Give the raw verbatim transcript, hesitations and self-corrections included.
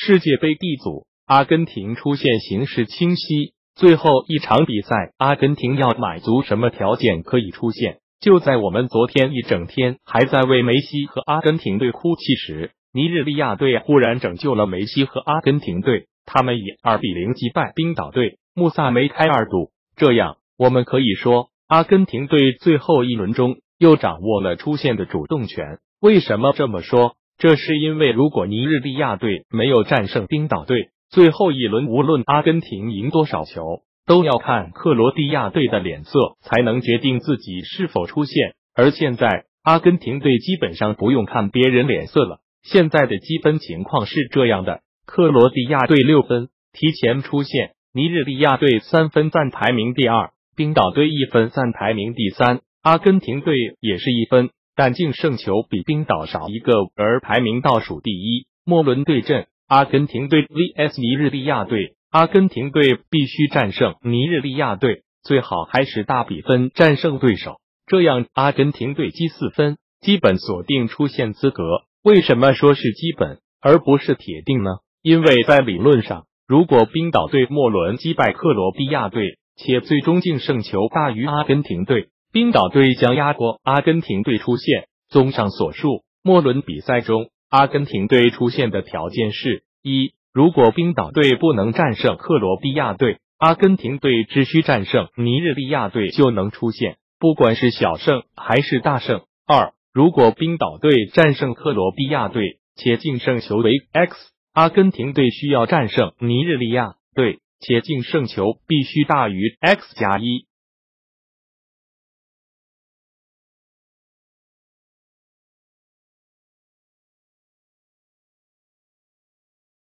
世界杯 D 组，阿根廷出现形势清晰，最后一场比赛，阿根廷要满足什么条件可以出现？就在我们昨天一整天还在为梅西和阿根廷队哭泣时，尼日利亚队忽然拯救了梅西和阿根廷队，他们以二比零击败冰岛队，穆萨梅开二度。这样，我们可以说，阿根廷队最后一轮中又掌握了出线的主动权。为什么这么说？这是因为如果尼日利亚队没有战胜冰岛队，最后一轮无论阿根廷赢多少球，都要看克罗地亚队的脸色才能决定自己是否出线。而现在阿根廷队基本上不用看别人脸色了。现在的积分情况是这样的：克罗地亚队六分，提前出线；尼日利亚队三分，暂排名第二；冰岛队一分，暂排名第三；阿根廷队也是一分，但净胜球比冰岛少一个，而排名倒数第一。末轮对阵，阿根廷队 vs 尼日利亚队，阿根廷队必须战胜尼日利亚队，最好还是大比分战胜对手，这样阿根廷队积四分，基本锁定出线资格。为什么说是基本而不是铁定呢？因为在理论上，如果冰岛队末轮击败克罗地亚队，且最终净胜球大于阿根廷队，冰岛队将压过阿根廷队出线。综上所述，末轮比赛中阿根廷队出现的条件是：一、如果冰岛队不能战胜克罗地亚队，阿根廷队只需战胜尼日利亚队就能出线，不管是小胜还是大胜。二、如果冰岛队战胜克罗地亚队，且净胜球为 X， 阿根廷队需要战胜尼日利亚队，且净胜球必须大于 X 加一。